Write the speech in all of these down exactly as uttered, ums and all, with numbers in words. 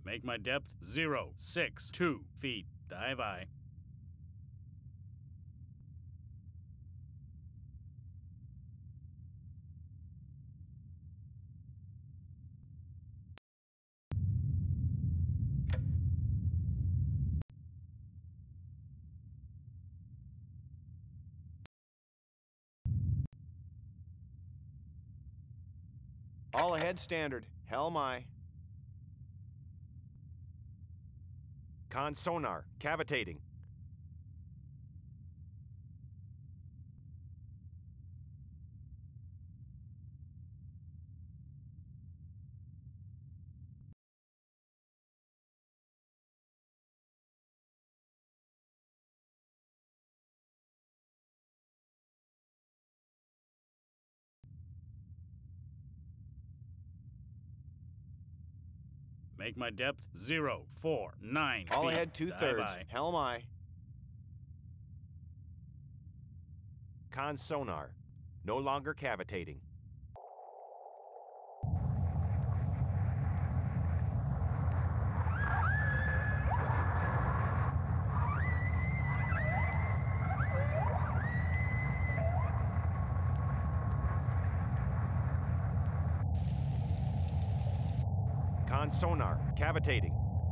Make my depth zero six two feet. Dive I. All ahead standard. Helm I. Con sonar. Cavitating. Make my depth zero four nine feet. All ahead two thirds. I. Helm I. Con sonar. No longer cavitating. Con sonar. Cavitating.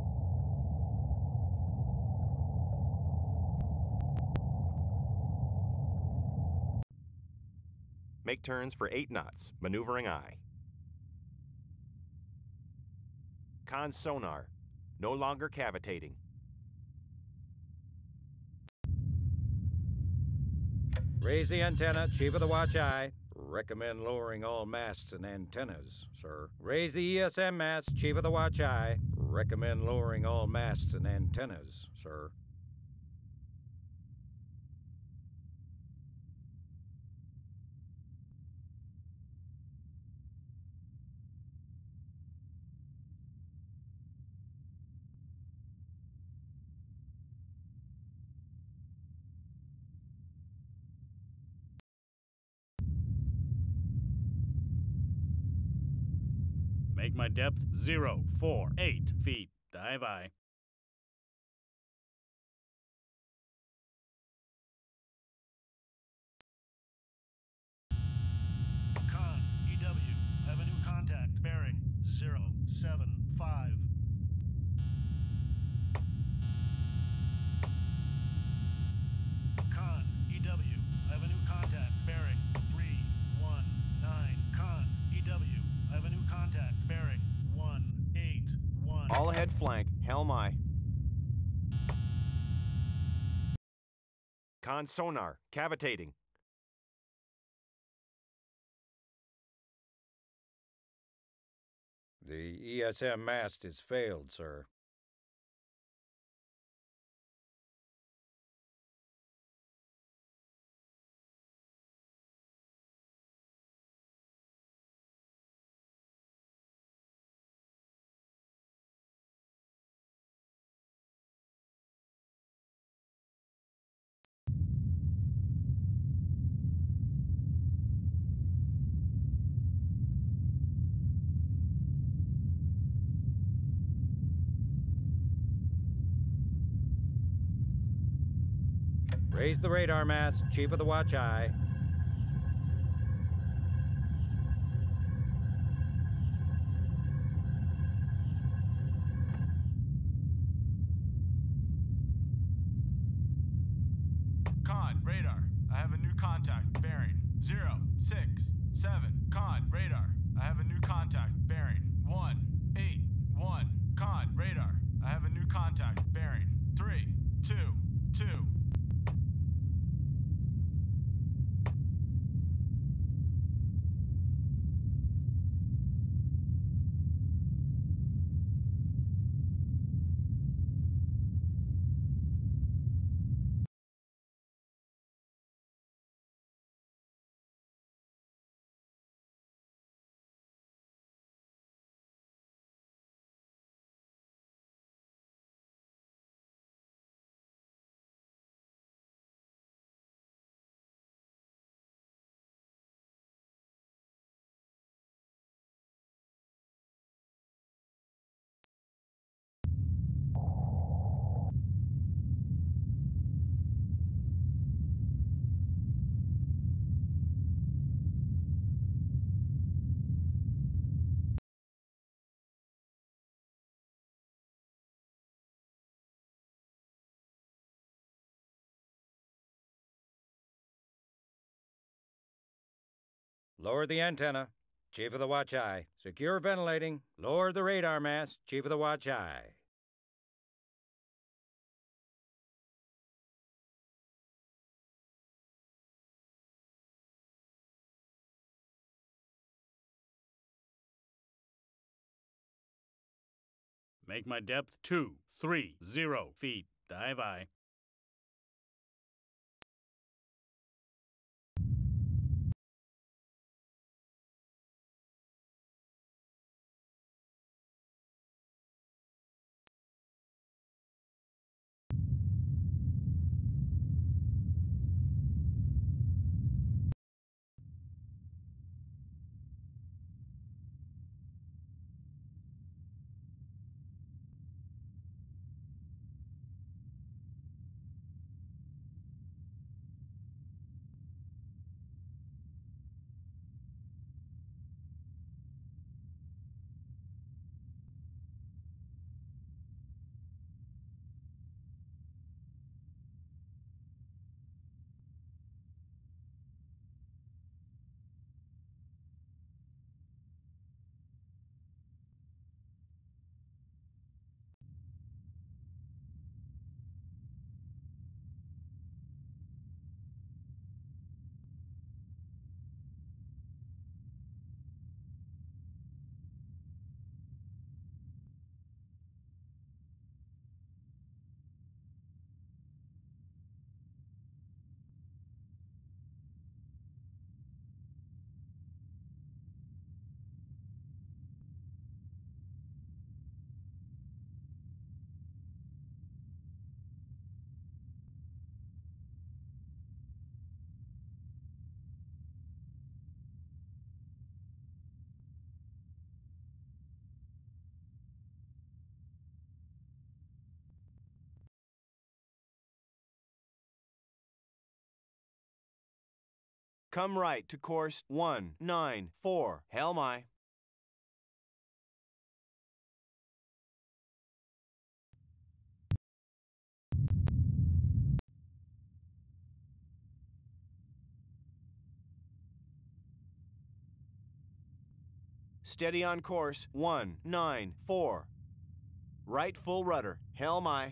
Make turns for eight knots. Maneuvering I. Con sonar. No longer cavitating. Raise the antenna, Chief of the Watch Eye. Recommend lowering all masts and antennas, sir. Raise the E S M mast, Chief of the Watch Eye. Recommend lowering all masts and antennas, sir. Make my depth zero four eight feet. Dive I. Con, E W, I have a new contact, bearing zero seven five. Con, E W, I have a new contact, bearing three one nine. Con, E W, I have a new contact, bearing one eight one. All ahead flank. Helm I. Con sonar. Cavitating. The E S M mast is failed, sir. Raise the radar mast, Chief of the Watch Eye. Con, radar. I have a new contact, bearing zero six seven. Con, radar. I have a new contact, bearing one eight one. Con, radar. I have a new contact, bearing three two two. Lower the antenna. Chief of the watch eye. Secure ventilating. Lower the radar mast. Chief of the watch eye. Make my depth two three zero feet. Dive I. Come right to course one nine four. Helm I. Steady on course one nine four. Right full rudder. Helm I.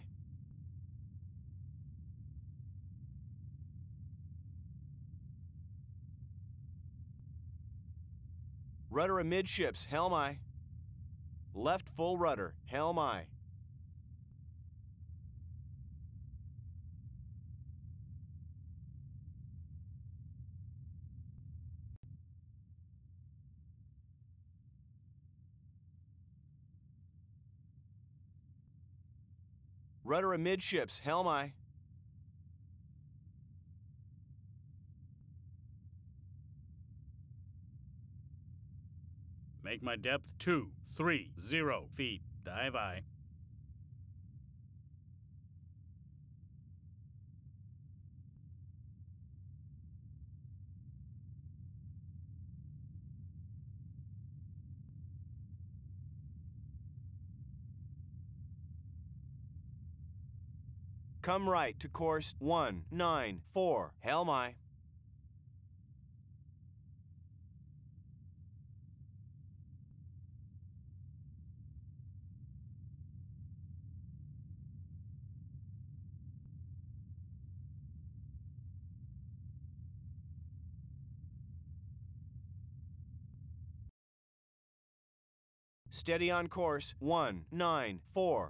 Rudder amidships. Helm I. Left full rudder. Helm I. Rudder amidships. Helm I. Make my depth two three zero feet. Dive I. Come right to course one nine four. Helm I. Steady on course one nine four.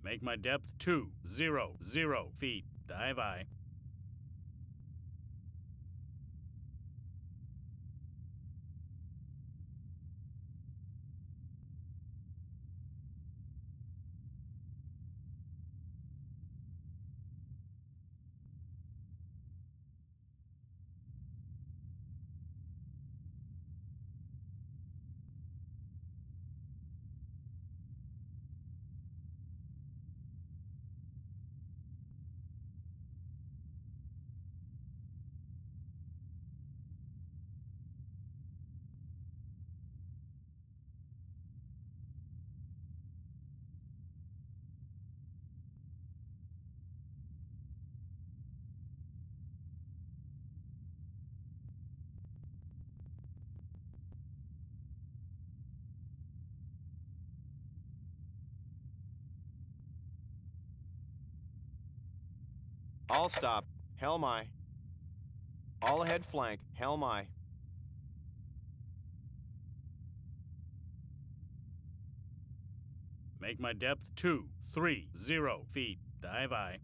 Make my depth two zero zero feet. Dive I. All stop. Helm I. All ahead flank. Helm I. Make my depth two three zero feet. Dive I.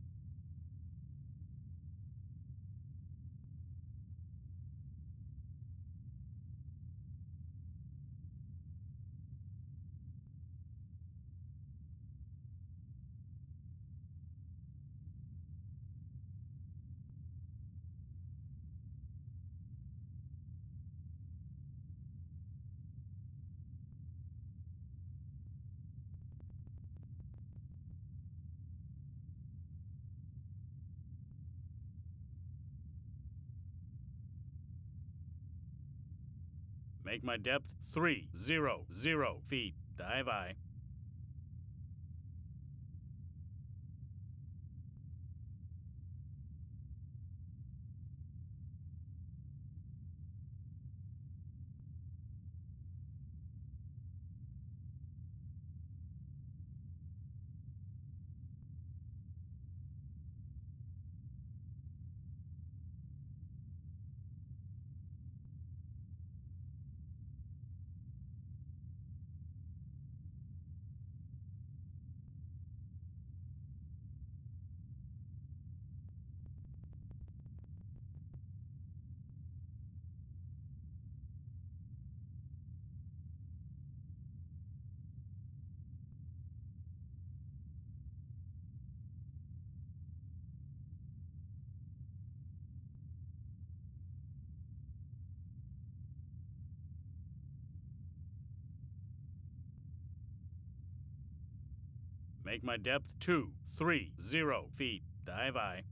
Make my depth three zero zero feet. Dive I. Make my depth two three zero feet. Dive I.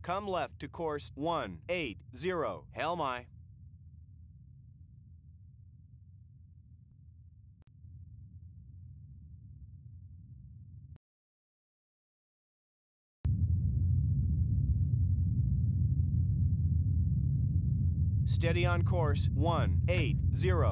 Come left to course one eight zero. Helmi. Steady on course one eight zero.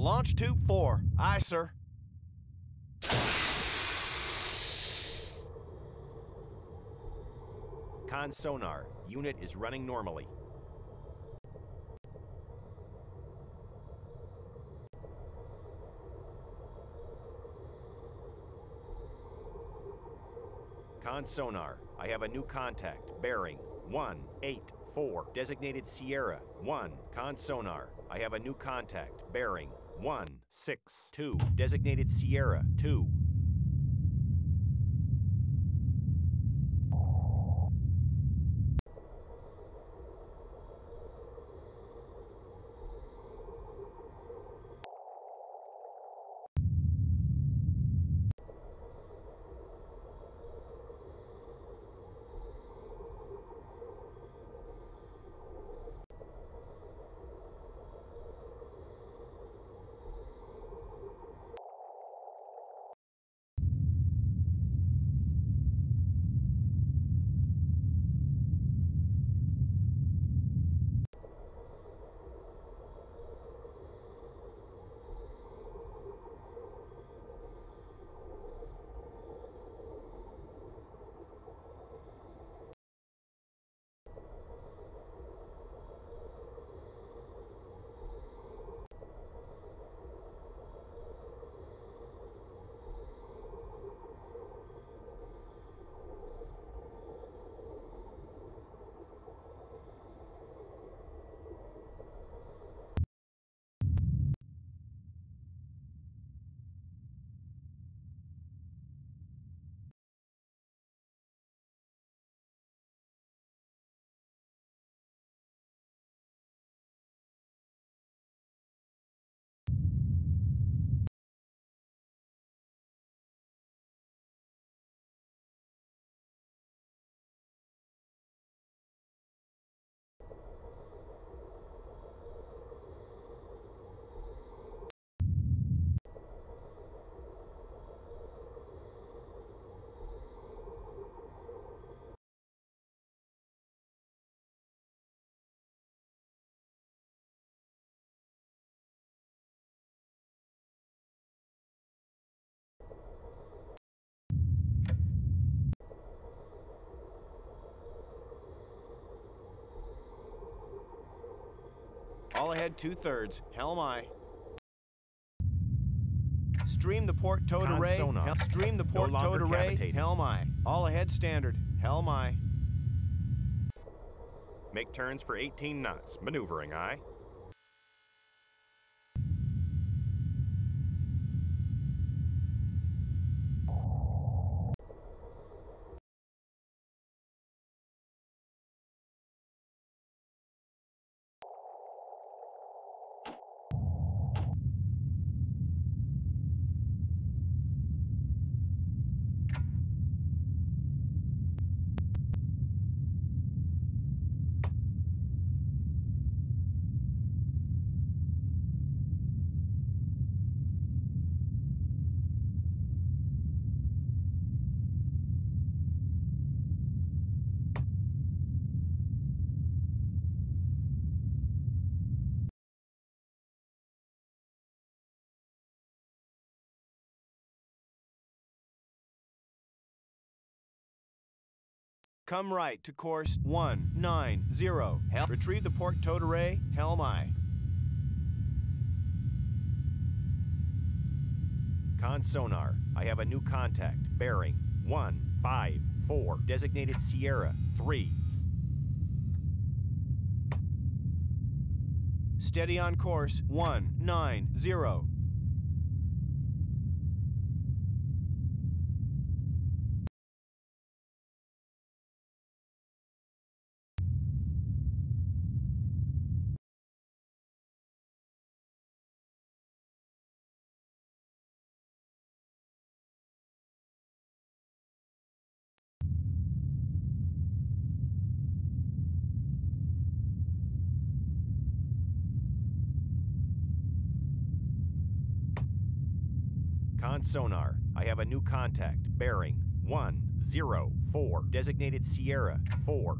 Launch tube four. Aye, sir. Con sonar. Unit is running normally. Con sonar. I have a new contact. Bearing one eight four. Designated Sierra one. Con sonar. I have a new contact. Bearing one six two. Designated Sierra two. All ahead two-thirds. Helm aye. Stream the port towed Con array. sonar. Hel- Stream the No port longer towed array. cavitating. Helm aye. All ahead standard. Helm aye. Make turns for eighteen knots. Maneuvering aye. Come right to course one nine zero. Hel- Retrieve the port towed array. Helm aye. Con sonar. I have a new contact. Bearing one five four. Designated Sierra three. Steady on course one nine zero. Con sonar. I have a new contact. Bearing one zero four. Designated Sierra four.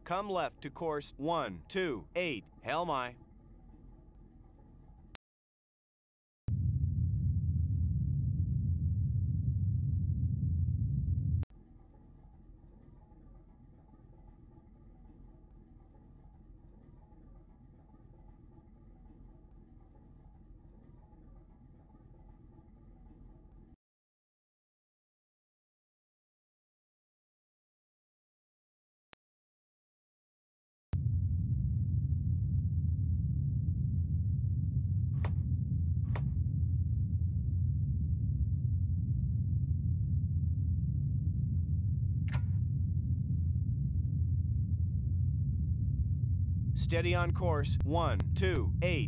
Come left to course one two eight, Hail My. Steady on course one two eight.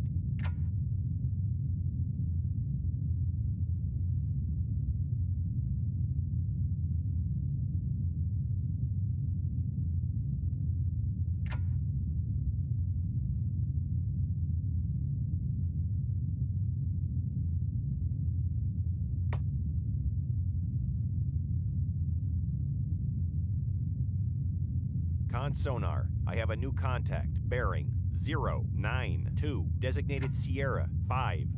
Con sonar, I have a new contact. Bearing zero nine two. Designated Sierra five.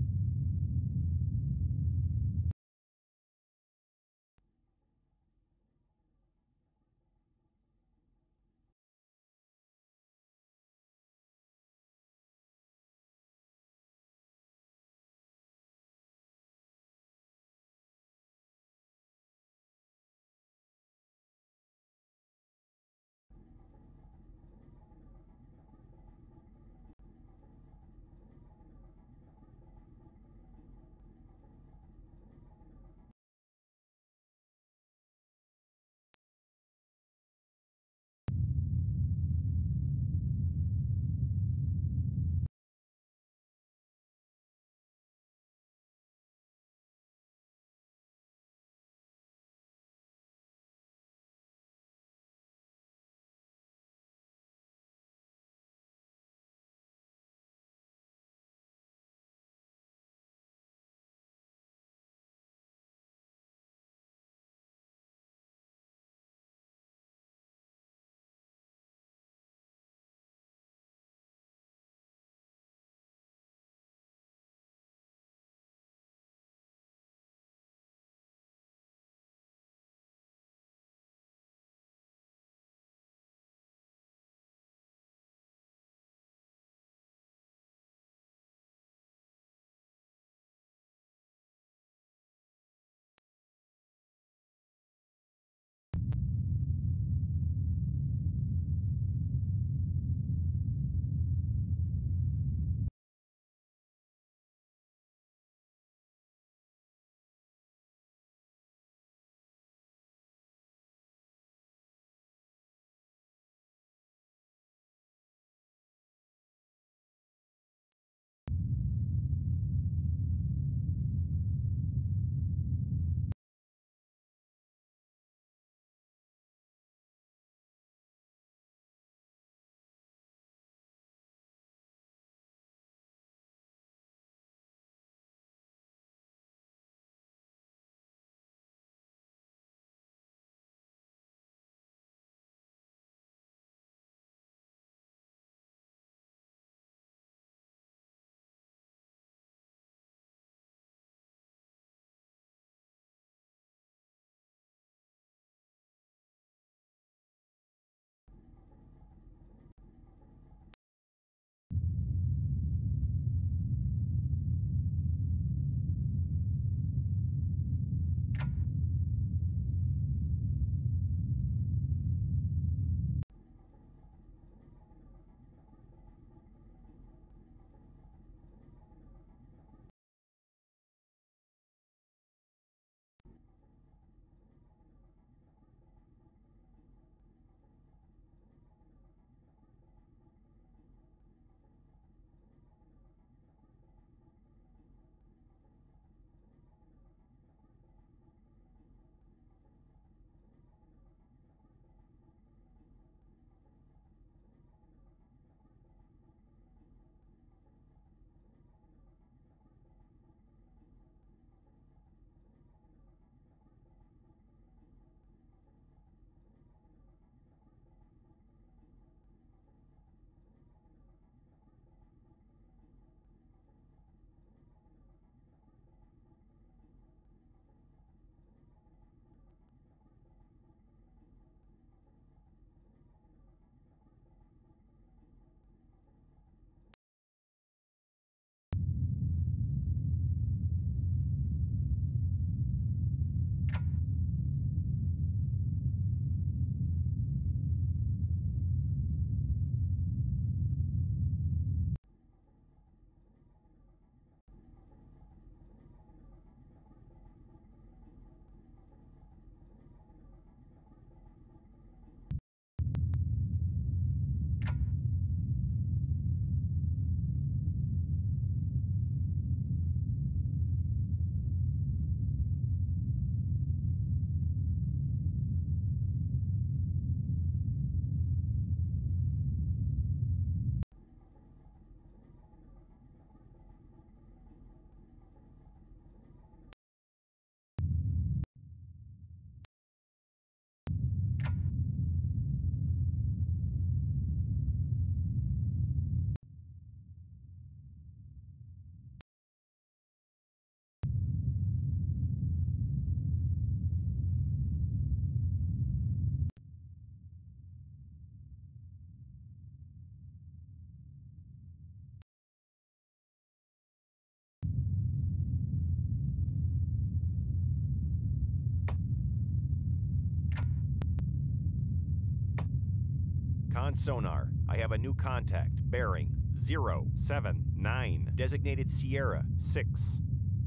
Con sonar. I have a new contact. Bearing zero seven nine. Designated Sierra six.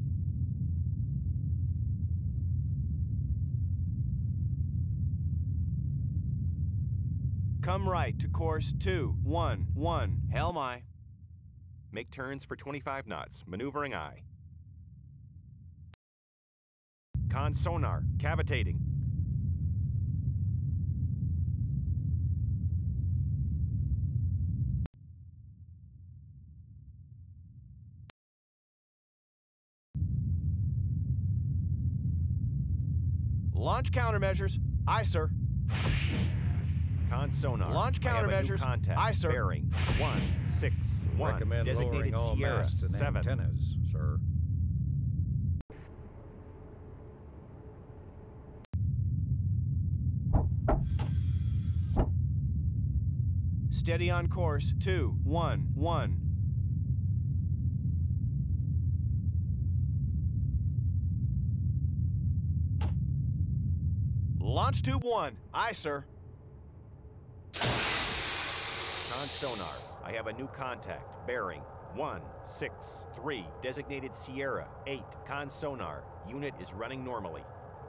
Come right to course two one one. Helm aye. Make turns for twenty-five knots. Maneuvering aye. Con sonar. Cavitating. Launch countermeasures. Aye, sir. Con sonar. Launch I have a new countermeasures. contact. Aye, sir. Bearing one six one. Recommend Designated lowering all Sierra masts and seven. antennas, sir. Steady on course two one one. Launch tube one. Aye, sir. Con sonar. I have a new contact. Bearing one six three. Designated Sierra eight. Con sonar. Unit is running normally.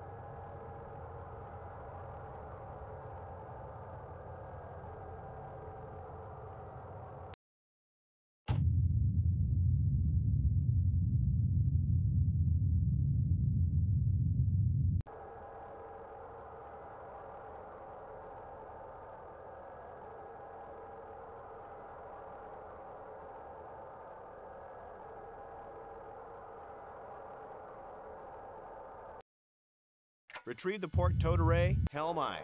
Retrieve the port towed array. Helm aye.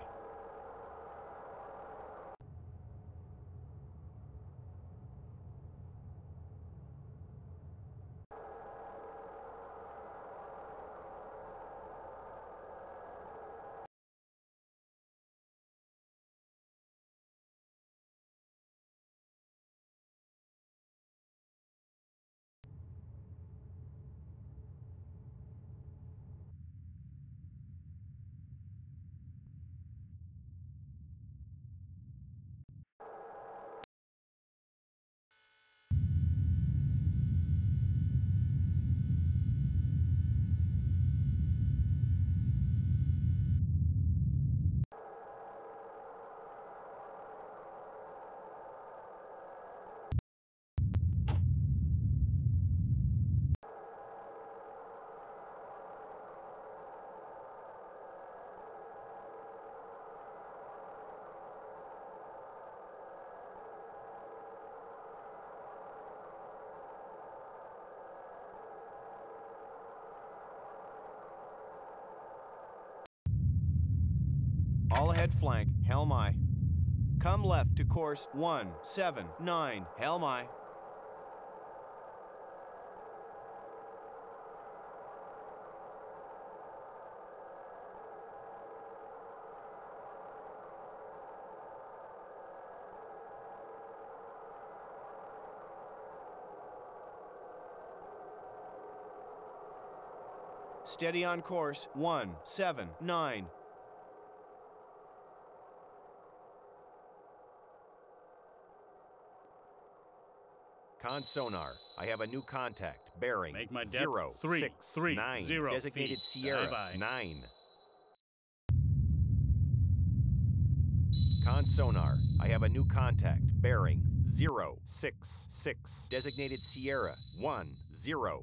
All ahead flank. Helm aye. Come left to course one seven nine. Helm aye. Steady on course one seven nine. Con sonar. I have a new contact. Bearing Make my depth zero three, six three, nine. zero Designated feet. Sierra Bye-bye. nine. Con sonar. I have a new contact. Bearing zero six six. Designated Sierra one zero.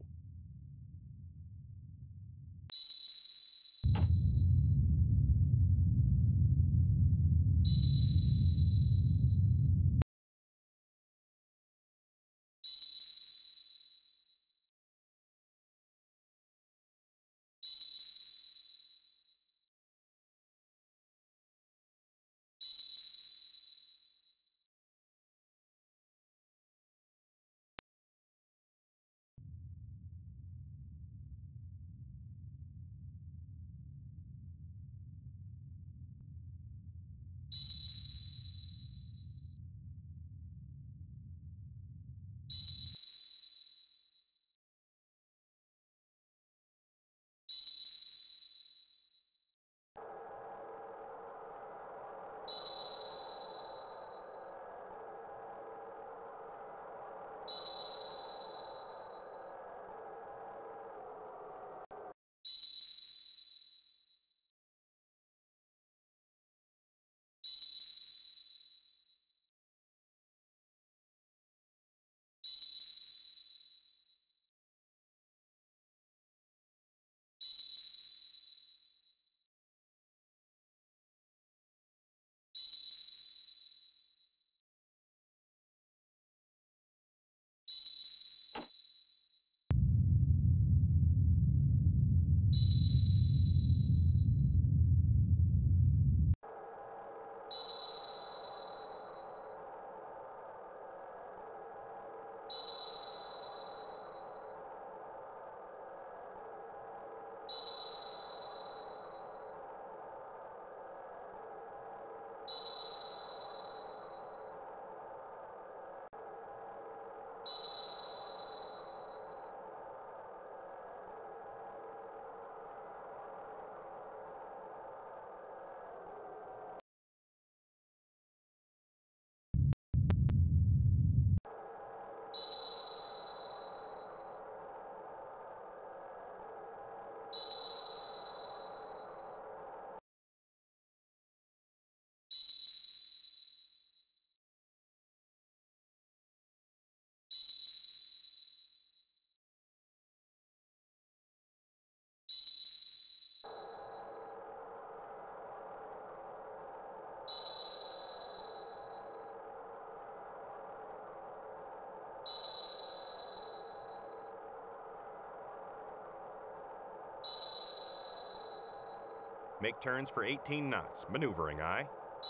Make turns for eighteen knots. Maneuvering, aye.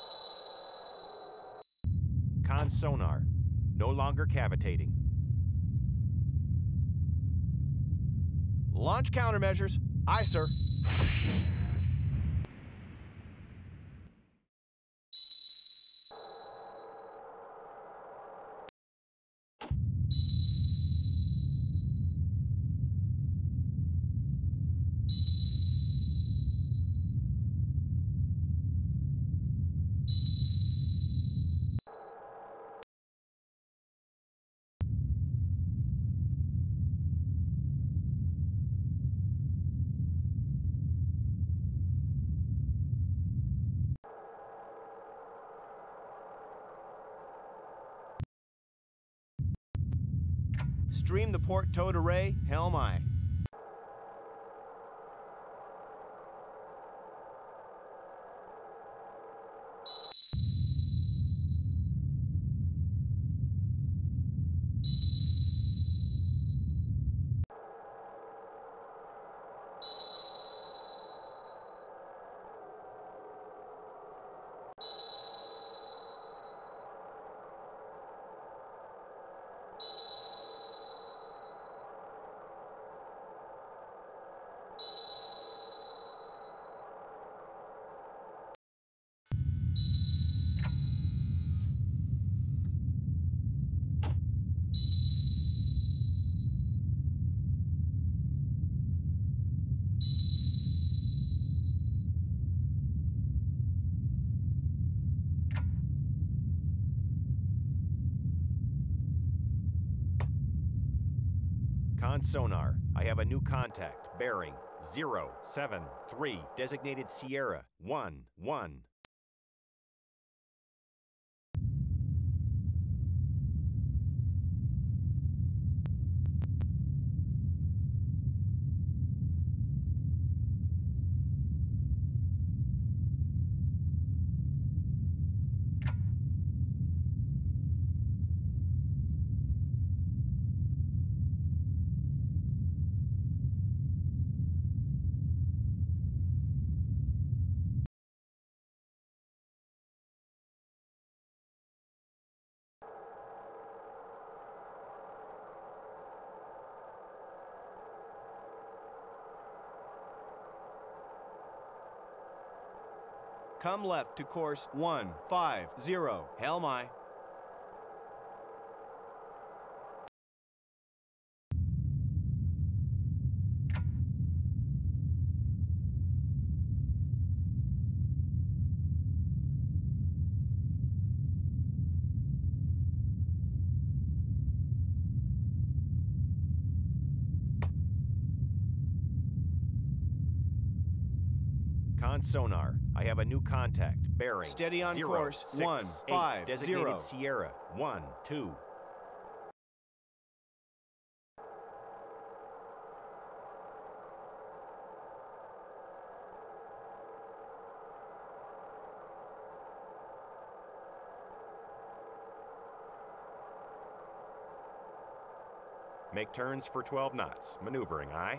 Con sonar. No longer cavitating. Launch countermeasures. Aye, sir. Stream the port towed array. Helm aye. Con sonar. I have a new contact. Bearing zero seven three. Designated Sierra one one. Come left to course one five zero. Helm aye. Con sonar. I have a new contact. Bearing Steady on zero, course six, one eight. five Designated zero. Sierra one two. Make turns for twelve knots. Maneuvering, aye.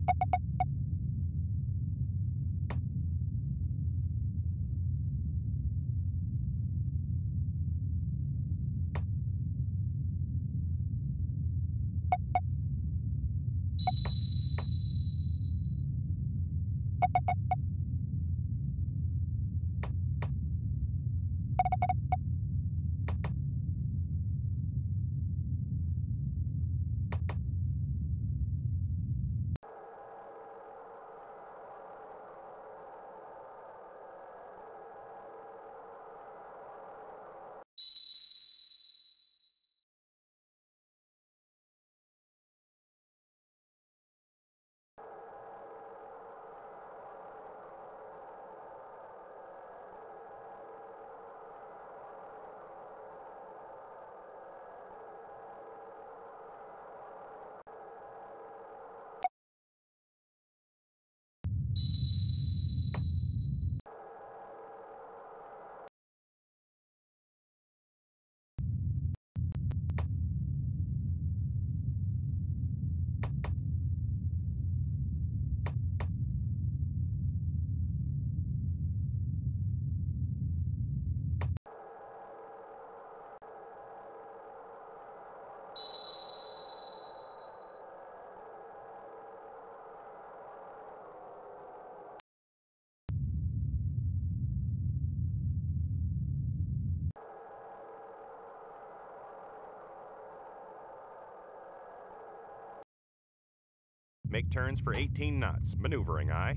Make turns for eighteen knots. Maneuvering, aye.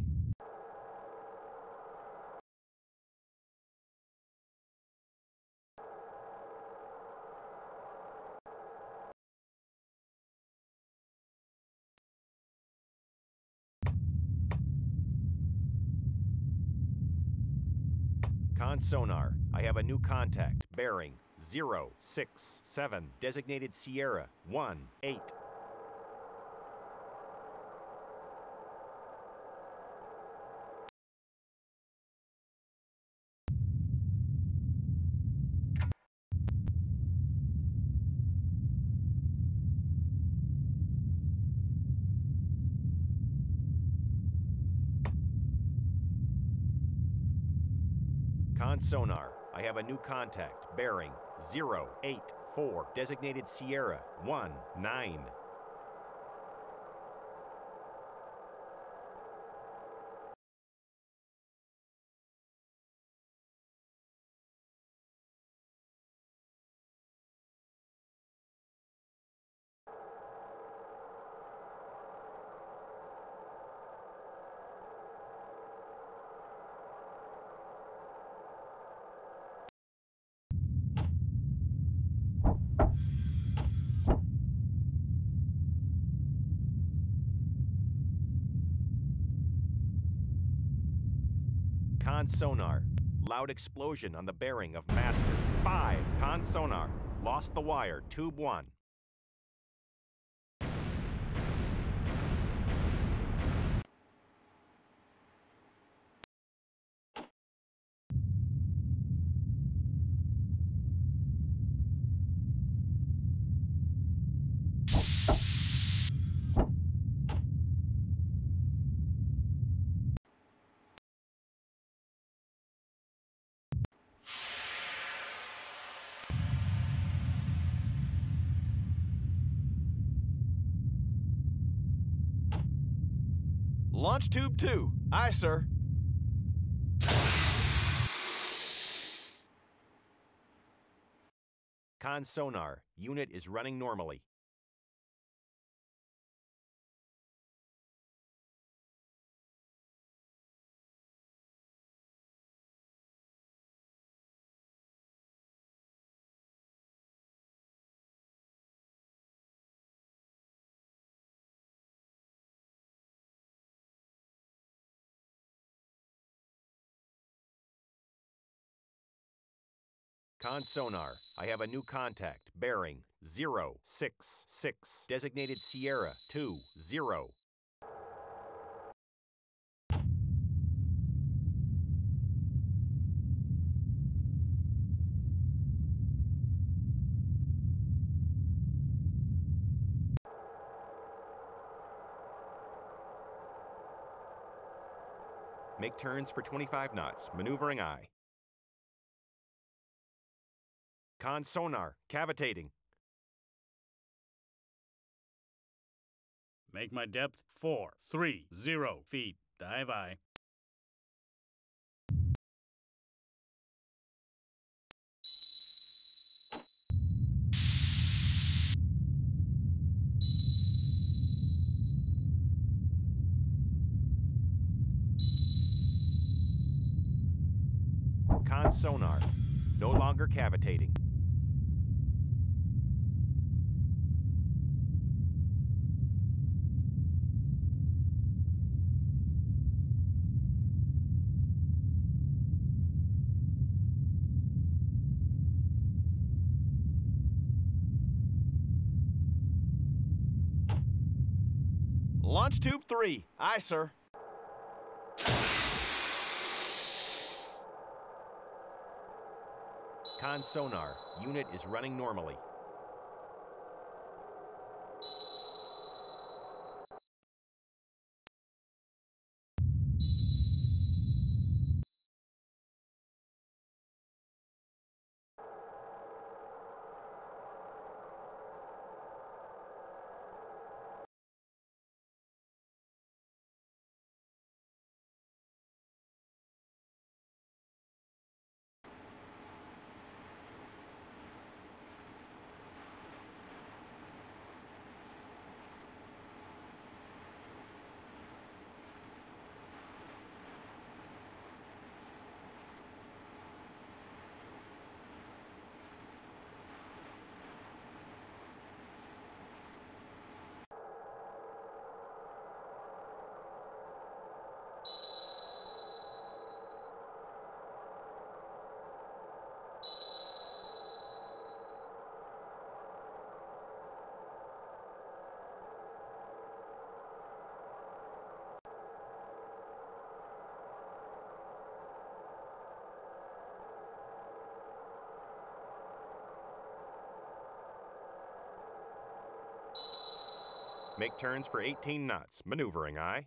Con sonar. I have a new contact. Bearing zero six seven. Designated Sierra one eight. Con sonar. I have a new contact. Bearing zero eight four. Designated Sierra one nine. Con sonar. Loud explosion on the bearing of master. Five. Con sonar. Lost the wire. Tube one. Launch tube two. Aye, sir. Con sonar. Unit is running normally. Con sonar. I have a new contact. Bearing zero six six. Designated Sierra two zero. Make turns for twenty-five knots. Maneuvering aye. Con sonar. Cavitating. Make my depth four three zero feet. Dive aye. Con sonar. No longer cavitating. Launch tube three. Aye, sir. Con sonar. Unit is running normally. Make turns for eighteen knots. Maneuvering aye.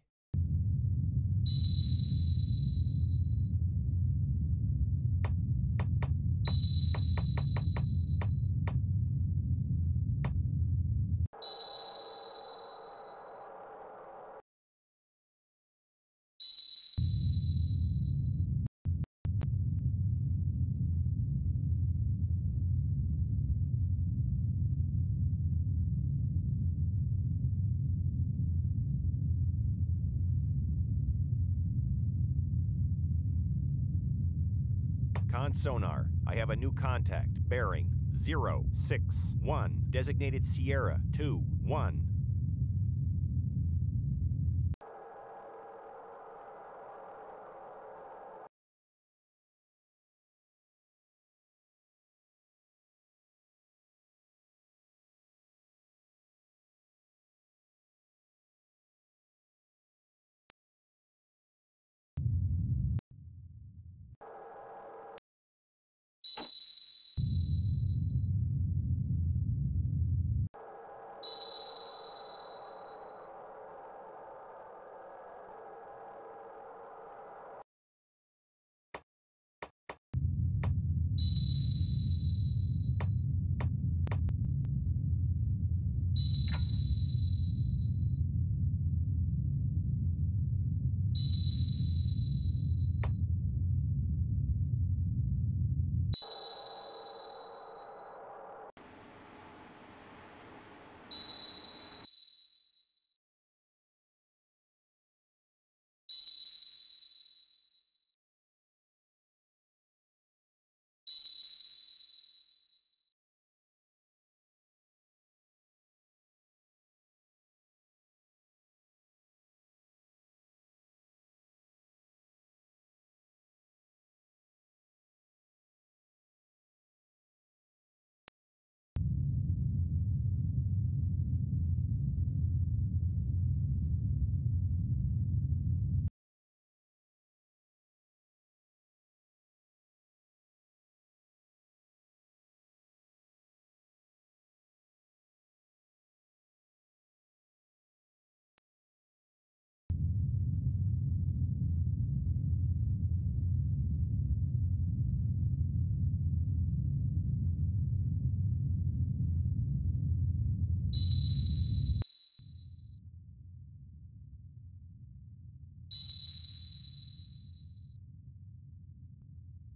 Con sonar. I have a new contact. Bearing zero six one. Designated Sierra two one.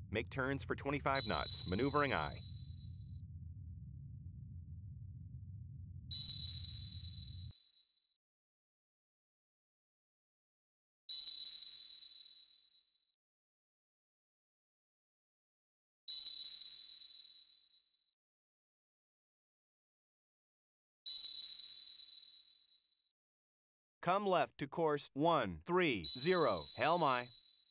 Make turns for twenty-five knots. Maneuvering aye. Come left to course one three zero. Helm aye.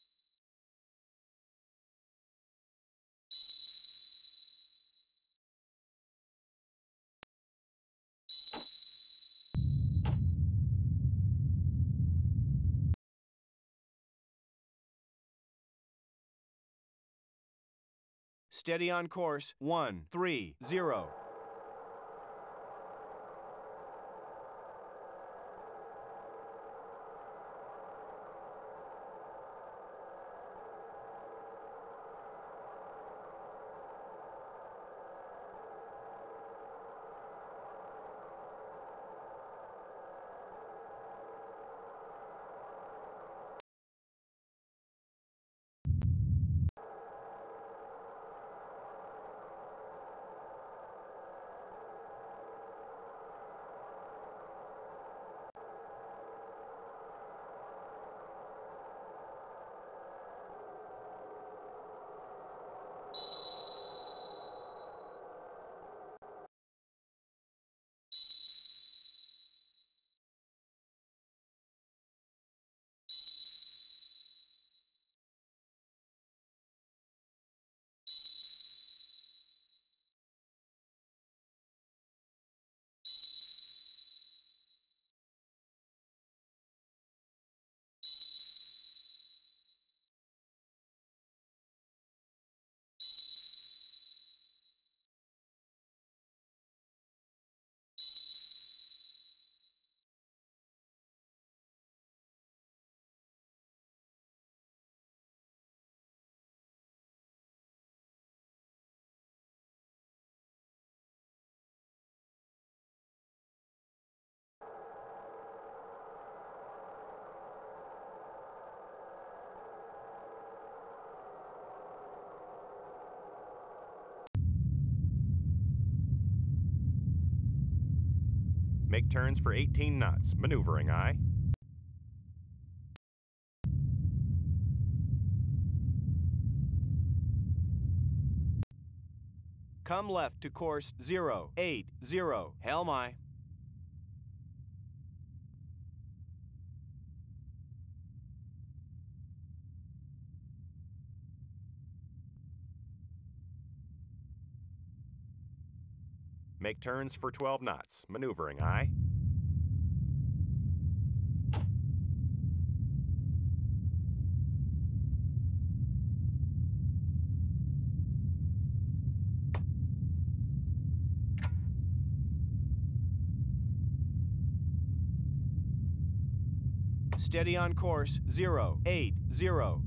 Steady on course one three zero. Make turns for eighteen knots. Maneuvering aye. Come left to course zero eight zero. Helm aye. Make turns for twelve knots. Maneuvering aye. Steady on course zero eight zero.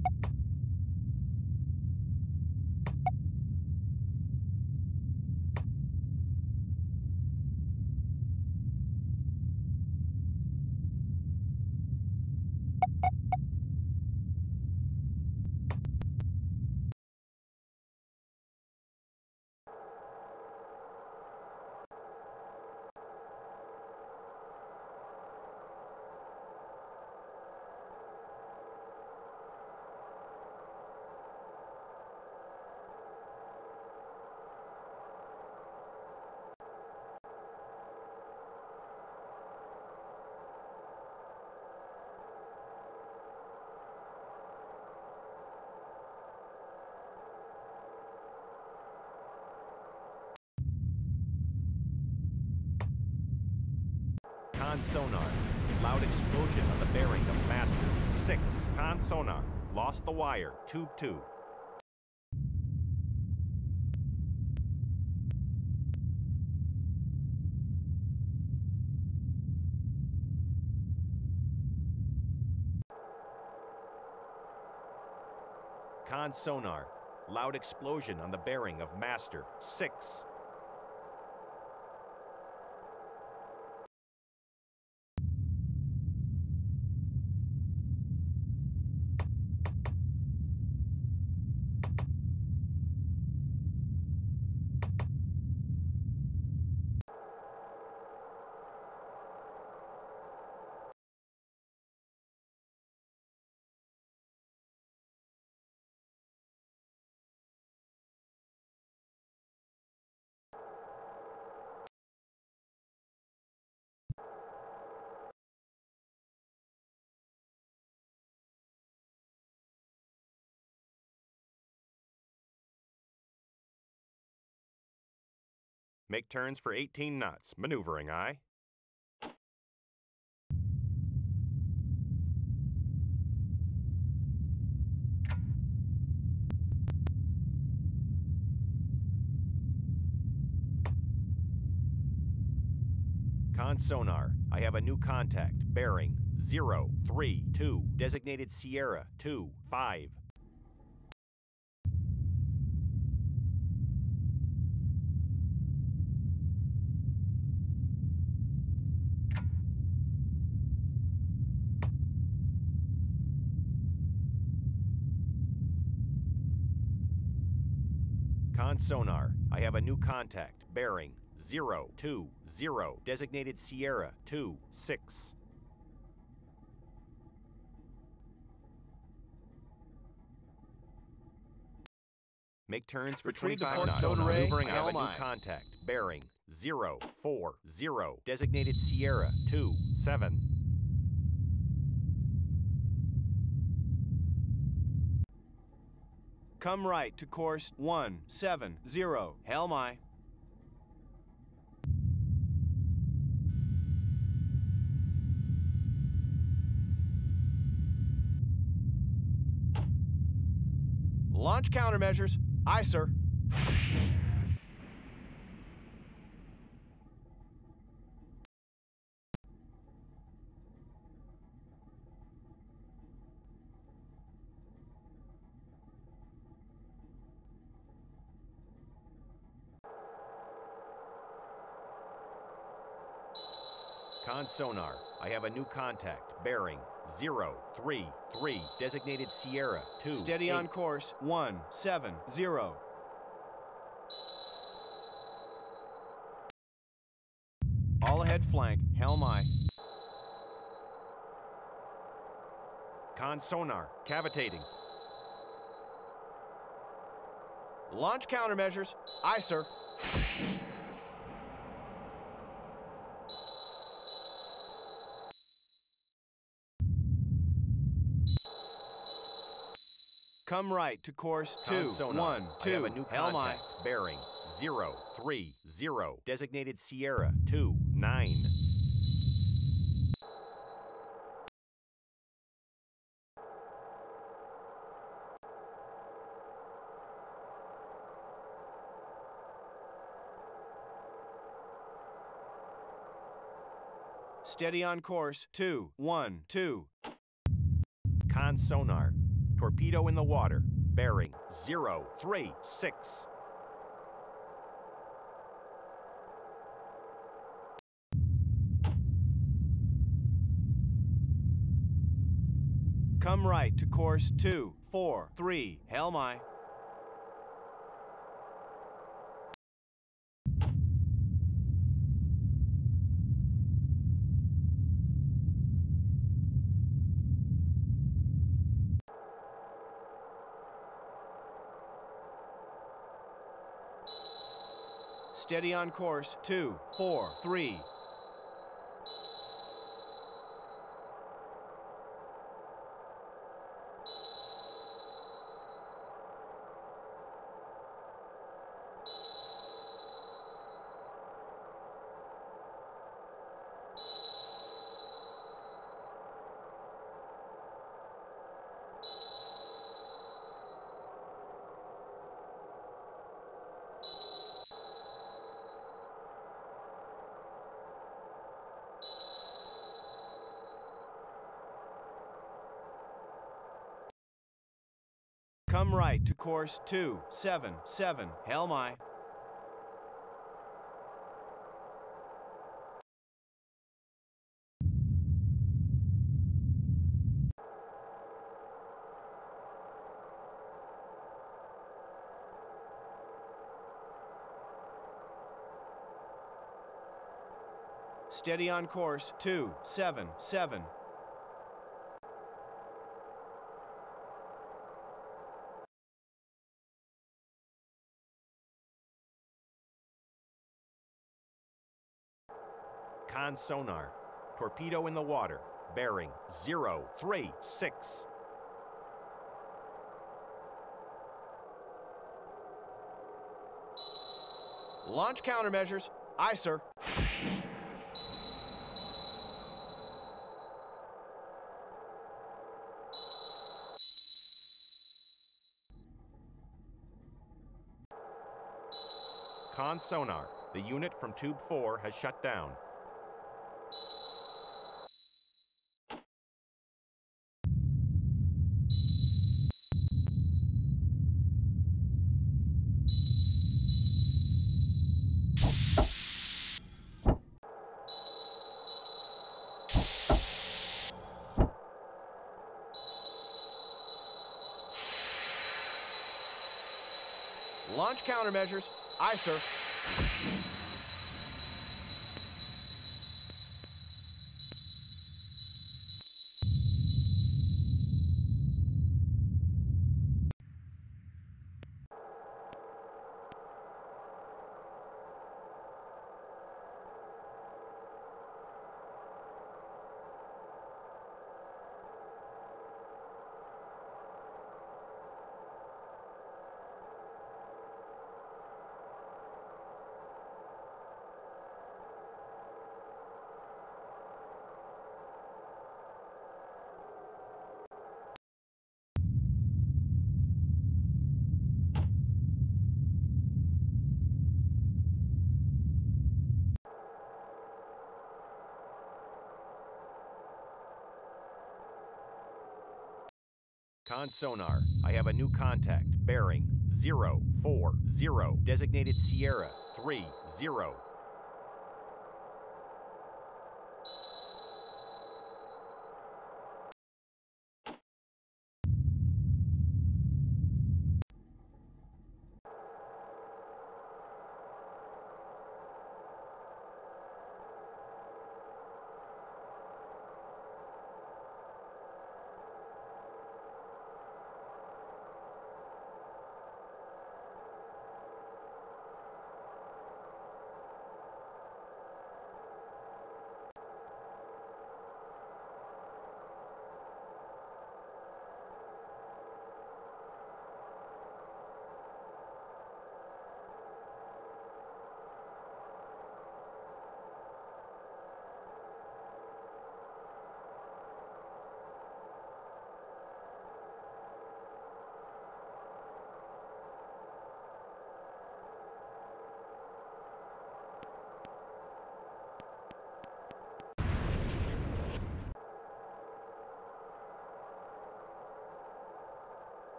Con sonar. Loud explosion on the bearing of master. Six. Con sonar. Lost the wire. Tube two. Con sonar. Loud explosion on the bearing of master. Six. Make turns for eighteen knots. Maneuvering, aye. Con sonar. I have a new contact. Bearing zero three two. Designated Sierra two five. Con sonar. I have a new contact. Bearing zero two zero. Designated Sierra two six. Make turns for Retrieve the twenty-five port knots. soda ray. Maneuvering, I have a new Helm aye. contact. Bearing zero four zero. Designated Sierra two seven. Come right to course one seven zero. Helm aye. Launch countermeasures. Aye, sir. Con sonar. I have a new contact. Bearing zero three three. Designated Sierra two. Steady on course one seven zero. All ahead flank. Helm aye. Con sonar. Cavitating. Launch countermeasures. Aye, sir. Come right to course Con two sonar. one I two. have a new Helm aye. contact. Bearing zero three zero. Designated Sierra two nine. Steady on course two one two. Con sonar. Torpedo in the water. Bearing zero three six. Come right to course two four three, helm aye. Steady on course two four three. Come right to course two seven seven, helm aye. Steady on course two seven seven. Con sonar. Torpedo in the water. Bearing zero three six. Launch countermeasures. Aye, sir. Con sonar. The unit from tube four has shut down. Launch countermeasures. Aye, sir. Con sonar. I have a new contact. Bearing zero four zero. Designated Sierra three zero.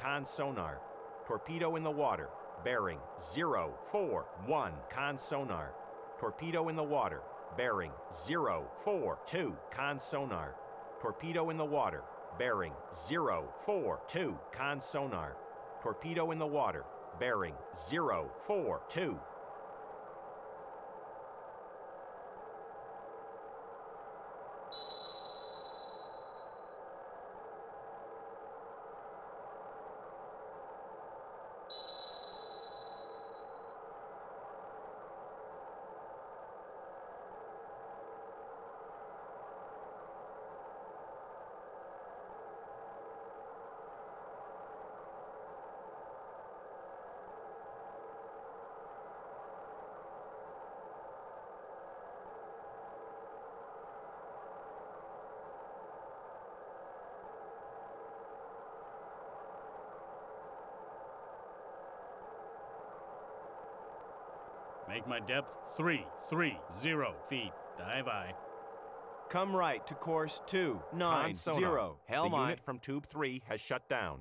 Con sonar. Torpedo in the water. Bearing zero four one. Con sonar. Torpedo in the water. Bearing zero four two. Con sonar. Torpedo in the water. Bearing zero four two. Con sonar. Torpedo in the water. Bearing zero four two. Make my depth three three zero feet. Dive aye. Come right to course two nine Con sonar. zero. Helm The aye. unit from tube three has shut down.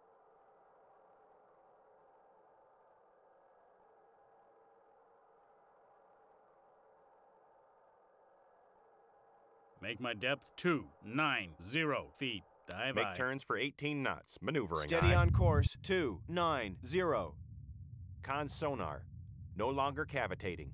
Make my depth two nine zero feet. Dive Make aye. turns for eighteen knots. Maneuvering Steady aye. on course two nine zero. Con sonar. No longer cavitating.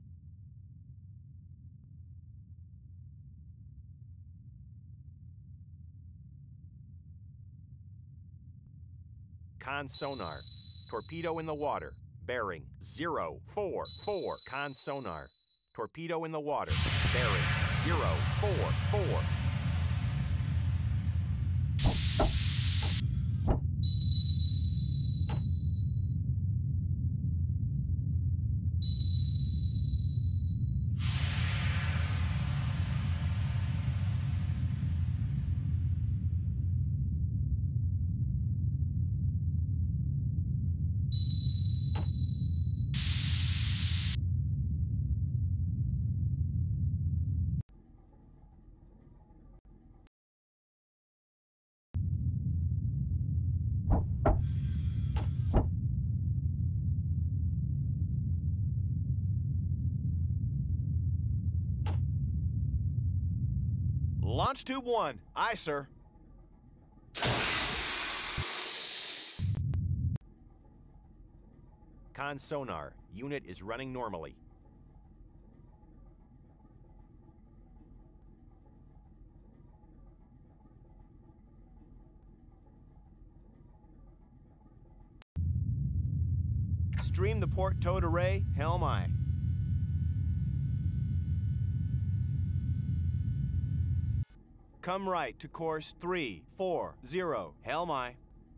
Con sonar. Torpedo in the water. Bearing zero four four. Con sonar. Torpedo in the water. Bearing zero four four. Launch tube one. Aye, sir. Con sonar. Unit is running normally. Stream the port towed array. Helm aye. Come right to course three four zero. Helm aye.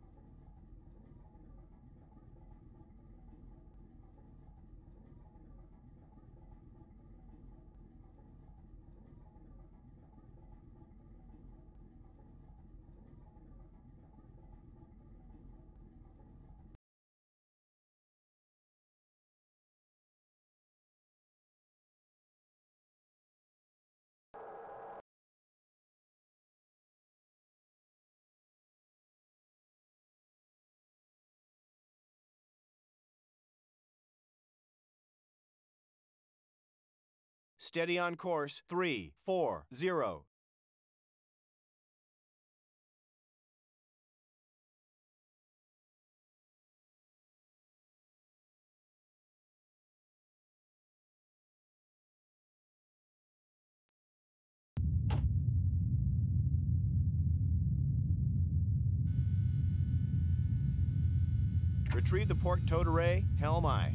Steady on course three four zero. Retrieve the port towed array. Helm aye.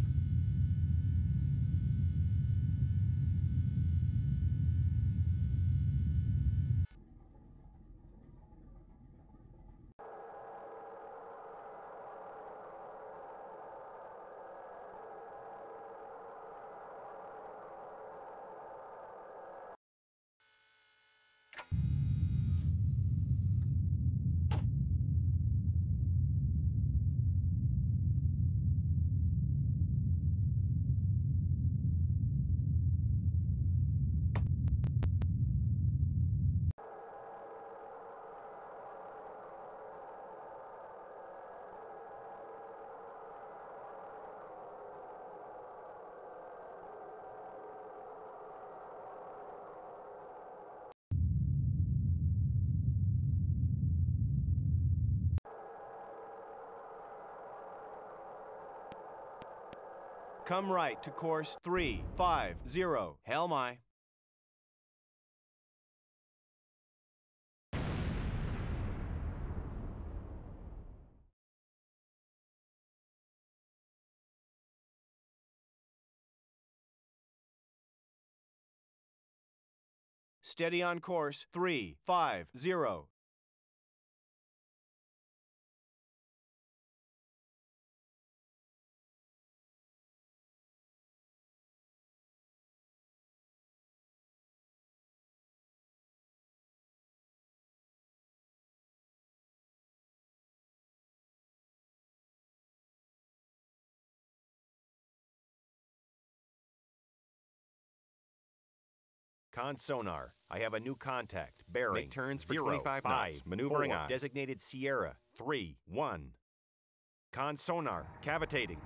Come right to course three five zero. Helm aye. Steady on course three five zero. Con sonar. I have a new contact. Bearing. Make turns for zero, twenty-five five, knots. Maneuvering four, aye. Designated Sierra. Three, one. Con sonar. Cavitating.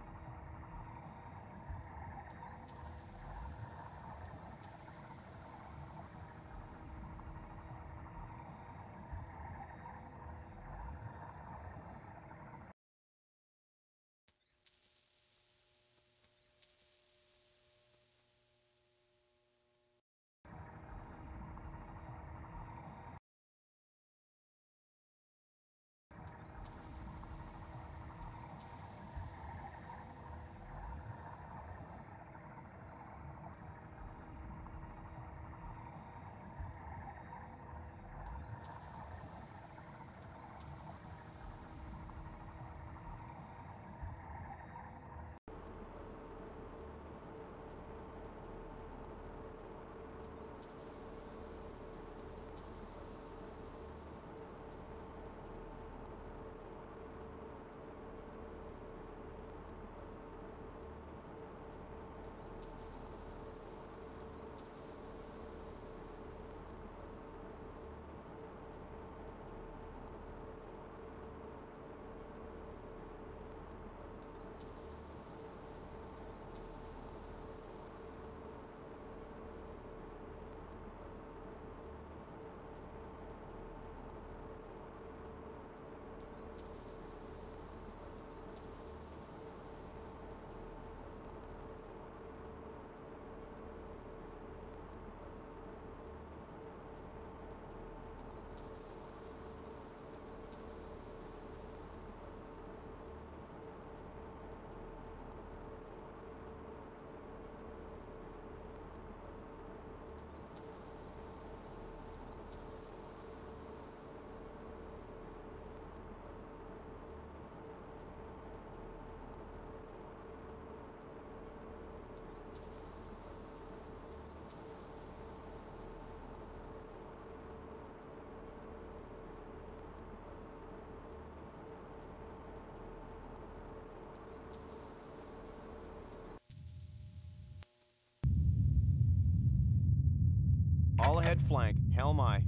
All ahead flank. Helm aye.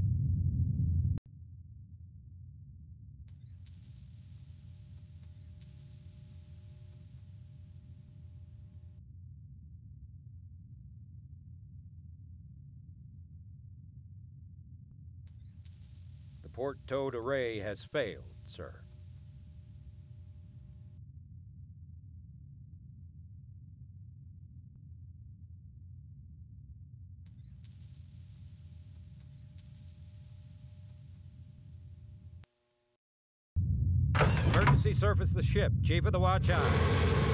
The port-towed array has failed, sir. Emergency surface the ship. Chief of the watch eye.